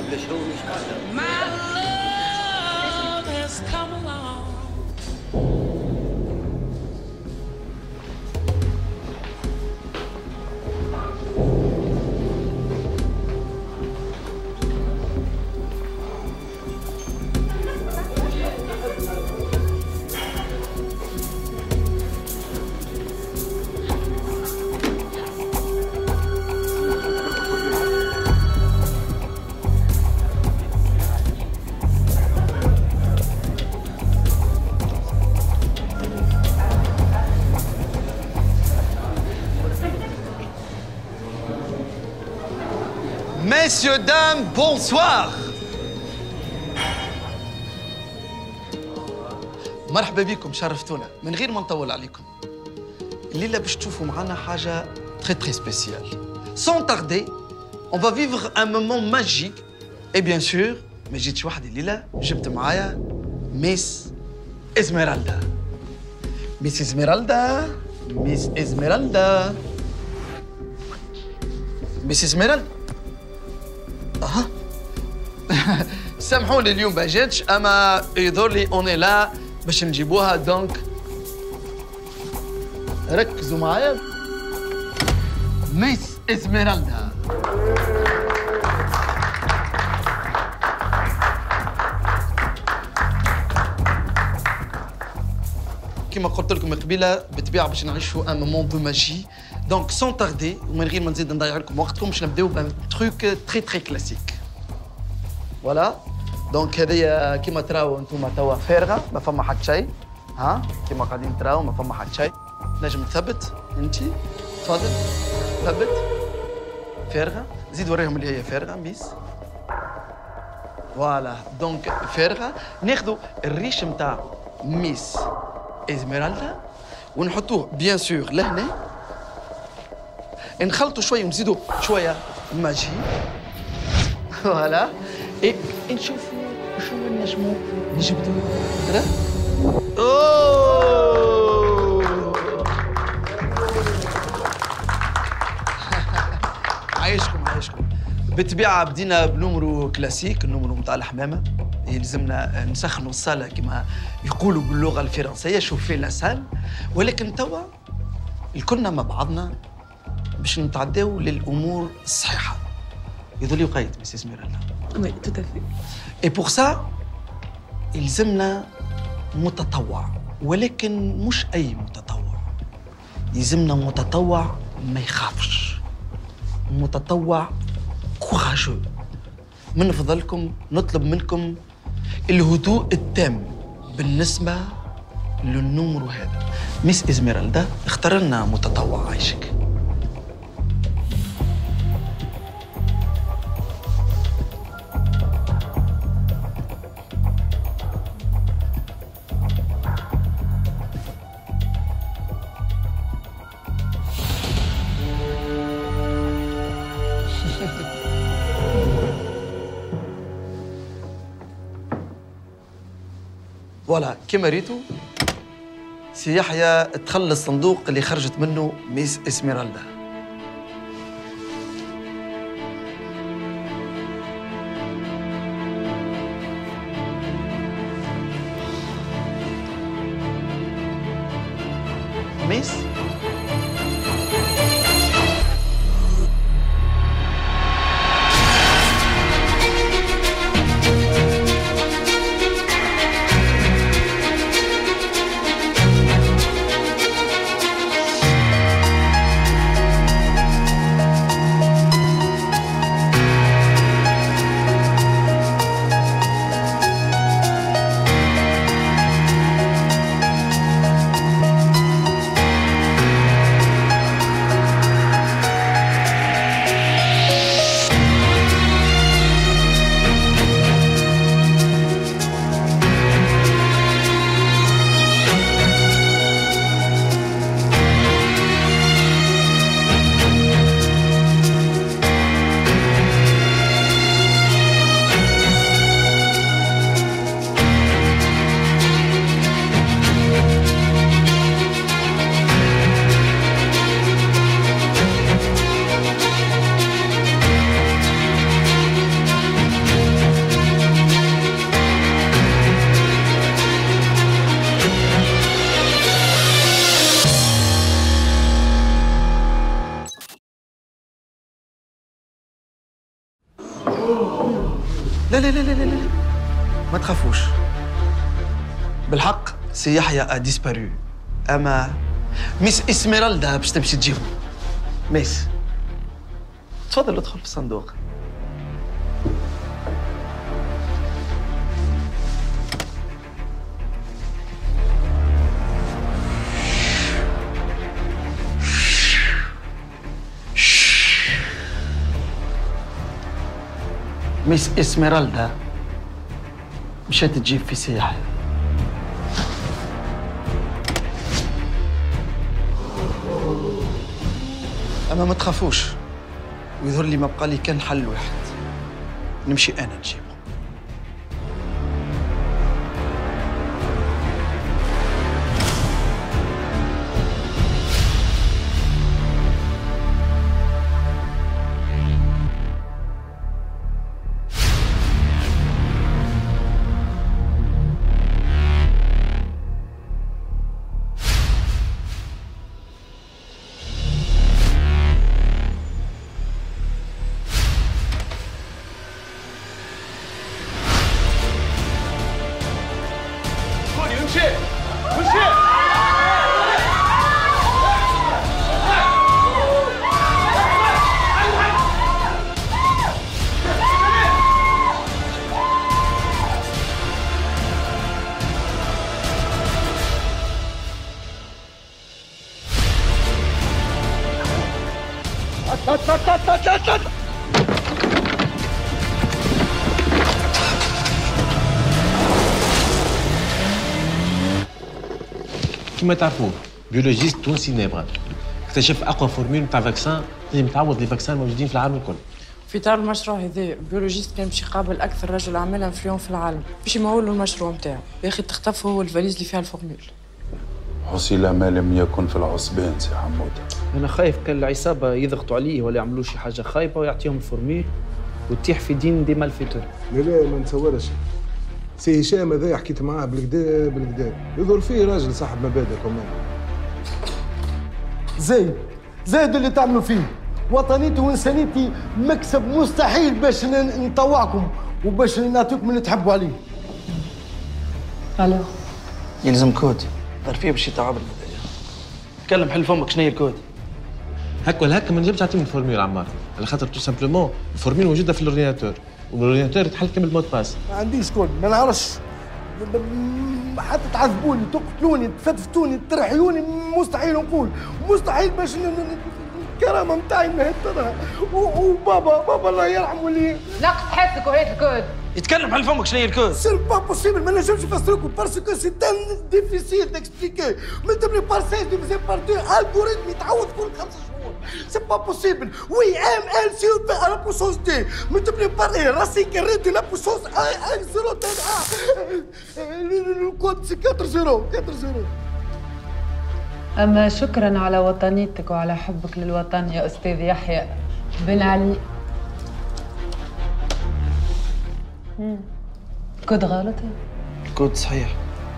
قبل شهور مش قادر. My love has come along. Messieurs, dames, bonsoir. مرحبا بكم، شرفتونا. من غير ما نطول عليكم، الليلة باش تشوفوا معنا حاجة très spéciale. Sans tarder, on va vivre un moment magique. Et bien sûr, ما جيتش وحدي الليلة، جبت معايا ميس إزميرالدا. ميس إزميرالدا، ميس إزميرالدا، ميس إزميرالدا. أها. سامحوني اليوم ما جاتش، أما يظهر لي أوني لا باش نجيبوها، دونك ركزوا معايا. ميس إزميرالدا. كما قلت لكم قبيله، بالطبيعه باش نعيشوا ان مومون دو ماجي. دونك سون تاردي ومن غير ما نزيد نضيع لكم وقتكم، باش نبداو بان تروك تري كلاسيك. فوالا، دونك هذه كما تراو انتم توا فارغه، ما فما حد شيء. ها كما قاعدين تراو ما فما حد شيء. نجم تثبت انت، تفضل ثبت. فارغه، زيد وريهم اللي هي فارغه ميس. فوالا، دونك فارغه. ناخذوا الريش نتاع ميس إزميرالدا ونحطوه بيان سور لهنا، نخلطوا شويه ونزيدوا شويه ماجي. فوالا، اي نشوفوا شو نجموا نجبدوا. ترى عايشكم عايشكم. بالطبيعه بدينا بنمرو كلاسيك، النمرو نتاع الحمامه. يلزمنا نسخنوا الصاله كما يقولوا باللغه الفرنسيه، شوفي لا سال. ولكن توا الكلنا مع بعضنا باش نتعداو للامور الصحيحه. يظل لي وقيت ميس إزميرالدا. وي تو تافي. اي بور سا يلزمنا متطوع، ولكن مش اي متطوع. يلزمنا متطوع ما يخافش، متطوع كوراجو. من فضلكم نطلب منكم الهدوء التام بالنسبة للنمر هذا. ميس إزميرالدا، اختار لنا متطوع عايشك. فوالا، كما ريتوا سي يحيى تخلى الصندوق اللي خرجت منه ميس إزميرالدا. ميس لا لا لا لا ما تخافوش. بالحق سي يحيى ا ديسبارو، اما ميس اسميرالدا باش تمشي تجيبو. ميس تفضل ادخل في الصندوق. ميس اسميرالدا مشات تجيب في سياحة. أما ما تخافوش، ويظهر لي ما بقى لي كان حل واحد، نمشي أنا نجيبه. كما تعرفوا بيولوجيست تونسي نابغه اكتشف اقوى فورمول نتاع فاكسان اللي متعوض لي فاكسان الموجودين في العالم الكل. في اطار المشروع هذا بيولوجيست كان باش يقابل اكثر رجل اعمال انفلون في العالم باش يمول له المشروع نتاعو. يا اخي تخطف هو الفاليز اللي فيها الفورمول. حصيلة ما لم يكن في العصبان سي حمود. انا خايف كان العصابه يضغطوا عليه ولا يعملوا شي حاجه خايبه ويعطيهم الفورمول وتيح في دين دي مالفيتور. لا ما نتصورش. سي هشام هذا حكيت معاه بالكدا بالكدا، يظهر فيه راجل صاحب مبادئ كمان. زايد اللي تعملوا فيه وطنيتي وانسانيتي مكسب مستحيل باش نطوعكم وباش نعطيكم اللي تحبوا عليه. الو يلزم كود ظرفيه باش يتعب المدير. تكلم حل فمك، شنو هي الكود؟ هكا ولا هكا ما نجمش نعطيهم الفورمول عمار، على خاطر تو سامبلومون الفورمول موجوده في الاورديناتور والاورديناتور يتحل كامل المود باس. ما عنديش كود، ما نعرفش حتى تعذبوني تقتلوني تفتفتوني ترحيوني مستحيل نقول، مستحيل باش الكرامه نتاعي نهدرها. وبابا الله يرحمه اللي نقص حسك وهيت الكود. يتكلم حل فمك، شنو هي الكود؟ سي با بوسيبل، ما نجمش نفسركم باسكو سي تان ديفيسيل ديكسبليكي. ملتبلي بار 6 ديفيزي بار 2 الغوريثم يتعوض كل 5 شهور. سي با بوسيبل. وي ام ال سي او على بوسونس دي ملتبلي بار اي راسي كاري دي لا بوسونس 1 0 الكود سي 40. أما شكراً على وطنيتك وعلى حبك للوطن يا أستاذ يحيى بن علي. كود غلط؟ الكود صحيح.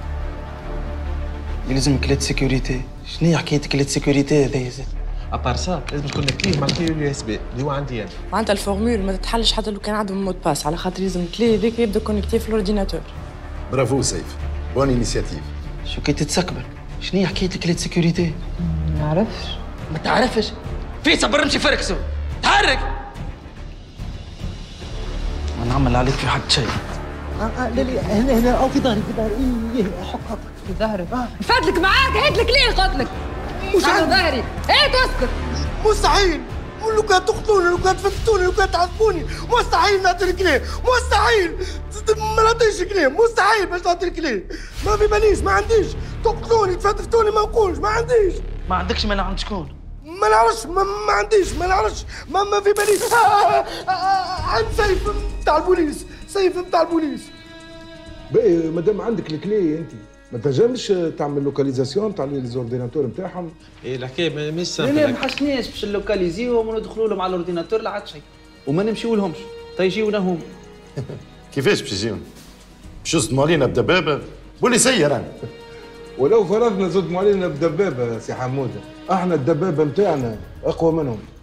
يلزم كليت سيكوريتي. شنو هي حكاية كليت سيكوريتي هذايا زاد؟ ابار سا لازم تكون كليه مع كليه اليو اس بي اللي هو عندي انا. معناتها الفورمول ما تتحلش حتى لو كان عندهم مود باس، على خاطر لازم الكلي هذاك يبدا كونيكتي في الاورديناتور. برافو سيف، بون انيسياتيف. شو كي تتسكبر؟ شنو هي حكاية كليت سيكوريتي؟ ما نعرفش. ما تعرفش؟ في صبر امشي فركسو، تحرك. ما نعمل عليك في حد شيء. لا هنا او في ظهري ايه حق في ظهرك. فادلك معاك هات لك ليه قلت لك. مش على ظهري، هات واسكت. مستحيل. لو كان تقتلوني، لو كان تفتوني، لو كان تعذبوني، مستحيل نعطي الكليه، مستحيل. ما نعطيش الكليه، مستحيل باش نعطي الكليه. ما في باليش، ما عنديش. تقتلوني تفتوني ما نقولش، ما عنديش. ما عندكش مانع عند شكون؟ ما نعرفش، ما عنديش، ما نعرفش، ما في باليش. عند سيف نتاع البوليس، سيف نتاع البوليس. باهي مادام عندك الكلي انت ما تنجمش تعمل لوكاليزاسيون تاع ليزورديناتور نتاعهم. ايه الحكايه مش سامبل. لا ما حشناش باش نلوكاليزيوهم وندخلوا لهم على الاورديناتور لا عاد شيء وما نمشيو لهمش تيجيونا هم. كيفاش باش يجيون؟ باش يصدموا علينا بدبابه؟ بوليسيه رانا. ولو فرضنا صدموا علينا بدبابه سي حموده، احنا الدبابه نتاعنا اقوى منهم.